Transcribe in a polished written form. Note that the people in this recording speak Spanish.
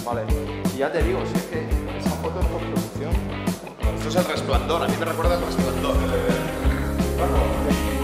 Vale. Y ya te digo, si es que esa foto es postproducción. Esto es El Resplandor, a mí me recuerda El Resplandor.